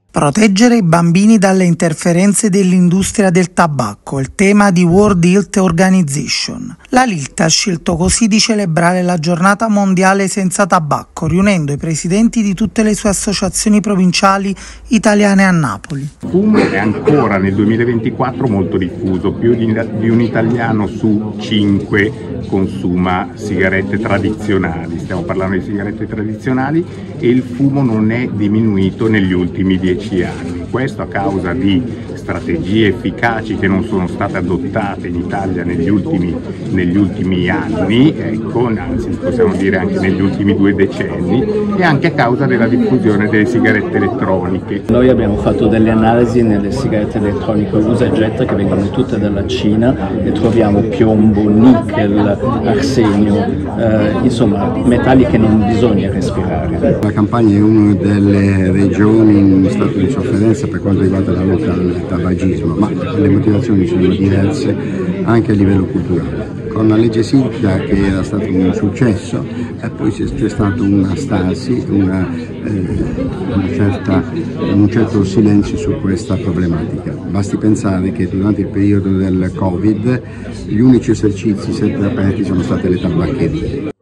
Proteggere i bambini dalle interferenze dell'industria del tabacco è il tema di World Health Organization. La LILT ha scelto così di celebrare la giornata mondiale senza tabacco, riunendo i presidenti di tutte le sue associazioni provinciali italiane a Napoli. Il fumo è ancora nel 2024 molto diffuso, più di un italiano su 5 consuma sigarette tradizionali, stiamo parlando di sigarette tradizionali, e il fumo non è diminuito negli ultimi 10 anni. Questo a causa di strategie efficaci che non sono state adottate in Italia negli ultimi anni, anzi possiamo dire anche negli ultimi 2 decenni, e anche a causa della diffusione delle sigarette elettroniche. Noi abbiamo fatto delle analisi nelle sigarette elettroniche usa e getta che vengono tutte dalla Cina e troviamo piombo, nickel, arsenio, insomma metalli che non bisogna respirare. La Campania è una delle regioni in stato di sofferenza per quanto riguarda la lotta al tabagismo, ma le motivazioni sono diverse anche a livello culturale. Con la legge Sitta, che era stato un successo, poi c'è stata una stasi, un certo silenzio su questa problematica. Basti pensare che durante il periodo del Covid gli unici esercizi sempre aperti sono state le tabaccherie.